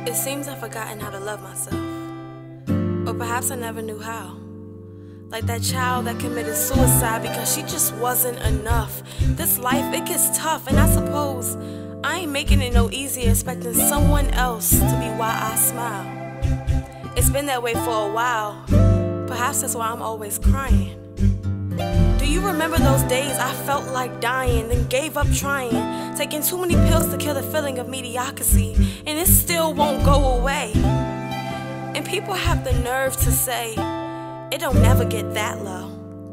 It seems I've forgotten how to love myself. Or perhaps I never knew how. Like that child that committed suicide because she just wasn't enough. This life, it gets tough, and I suppose I ain't making it no easier expecting someone else to be why I smile. It's been that way for a while. Perhaps that's why I'm always crying. Do you remember those days I felt like dying, then gave up trying, taking too many pills to kill the feeling of mediocrity, and it still won't go away? And people have the nerve to say, it don't never get that low.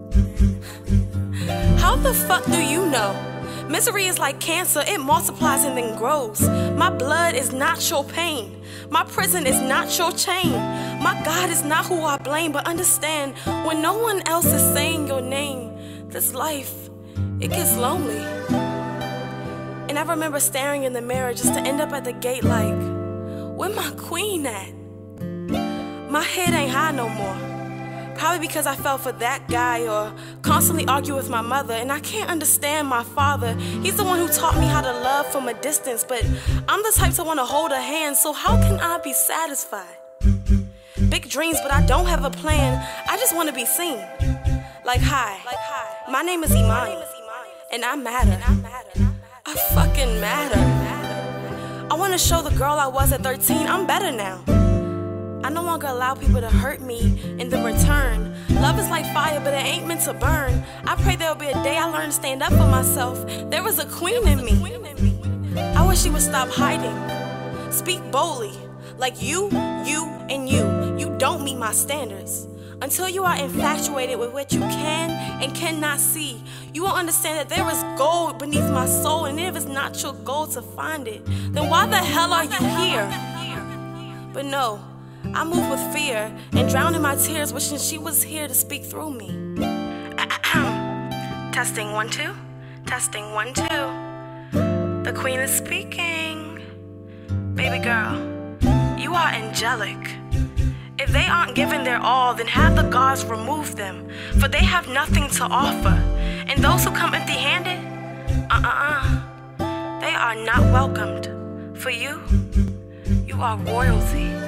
How the fuck do you know? Misery is like cancer, it multiplies and then grows. My blood is not your pain. My prison is not your chain. My God is not who I blame, but understand, when no one else is saying your name, this life, it gets lonely. And I remember staring in the mirror just to end up at the gate like, where my queen at? My head ain't high no more. Probably because I fell for that guy or constantly argue with my mother, and I can't understand my father. He's the one who taught me how to love from a distance, but I'm the type to want to hold a hand, so how can I be satisfied? Big dreams, but I don't have a plan. I just want to be seen. Like, hi, my name is Imani, and I matter. I fucking matter. I want to show the girl I was at 13 I'm better now. I no longer allow people to hurt me in the return. Love is like fire, but it ain't meant to burn. I pray there'll be a day I learn to stand up for myself. There was a queen in me. I wish she would stop hiding. Speak boldly, like you, and you. You don't meet my standards. Until you are infatuated with what you can and cannot see, you won't understand that there is gold beneath my soul, and if it's not your goal to find it, then why the hell are you here? But no, I move with fear and drown in my tears, wishing she was here to speak through me. Testing 1 2. Testing 1 2. The queen is speaking. Baby girl, you are angelic. If they aren't giving their all, then have the gods remove them, for they have nothing to offer. And those who come empty-handed, they are not welcomed. For you are royalty.